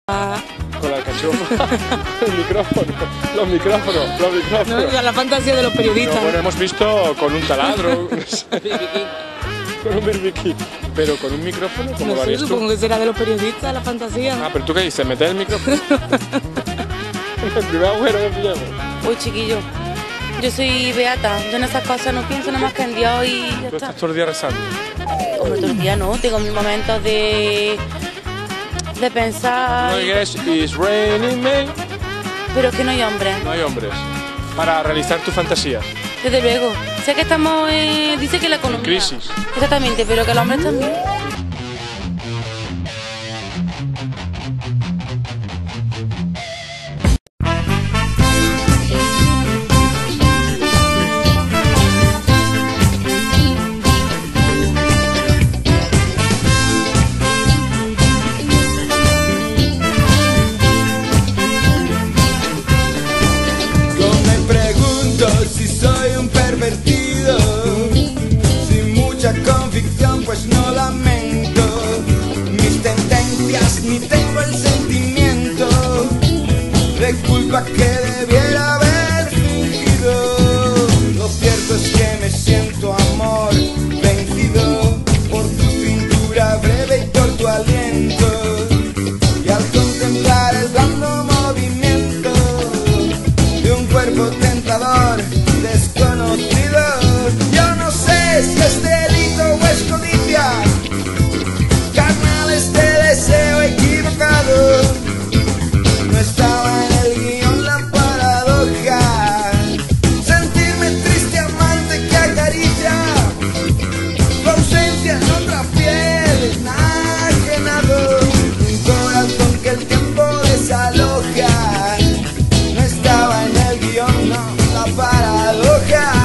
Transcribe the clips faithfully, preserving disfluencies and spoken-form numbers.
Con la alcachofa, el micrófono, los micrófonos, los micrófonos. No, la fantasía de los periodistas. No, bueno, hemos visto con un taladro, no sé, con un birbiquí, pero con un micrófono, ¿cómo no lo sé, harías tú? Supongo que será de los periodistas, la fantasía. Ah, pero ¿tú qué dices? ¿Meter el micrófono? En el primer agujero que pillamos. Uy, chiquillo, yo soy beata, yo en esas cosas no pienso nada más que en Dios y ya ¿Tú está. estás todo el día rezando? Como todo el día no, tengo mis momentos de... de pensar... No digas, it's raining men. Pero es que no hay hombres, No hay hombres. Para realizar tu fantasía. desde luego. Sé que estamos, eh, dice que la economía... crisis. Exactamente, pero que los hombres también. Si soy un pervertido, sin mucha convicción, pues no lamento mis tendencias ni tengo el sentimiento de culpa que debiera haber fingido. Lo cierto es que me siento, amor, vencido por tu cintura breve y por tu aliento, y al contemplar el blando movimiento de un cuerpo tentador desconocido, yo no sé si es delito o es codicia, carnal, este deseo equivocado. No estaba en el guión la paradoja, sentirme triste amante que acaricia tu ausencia en otra piel, enajenado, un corazón que el tiempo desaloja. No estaba en el guión, no, la paradoja.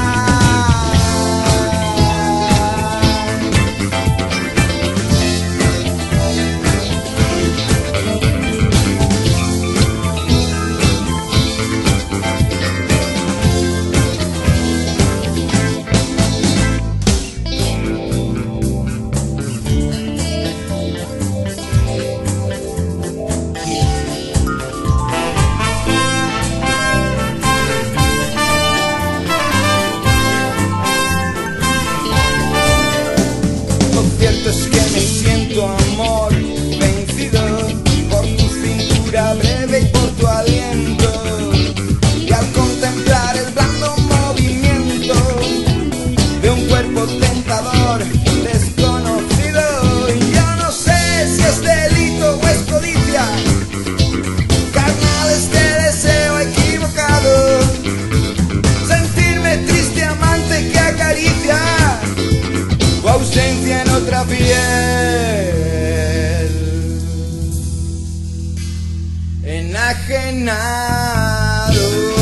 Lo cierto es que me siento, amor, vencido por tu cintura breve y por tu aliento, y al contemplar el blando movimiento de un cuerpo tentador desconocido, y yo no sé si es delito o es codicia, carnal, este deseo equivocado, sentirme triste amante que acaricia tu ausencia en otra piel, enajenado.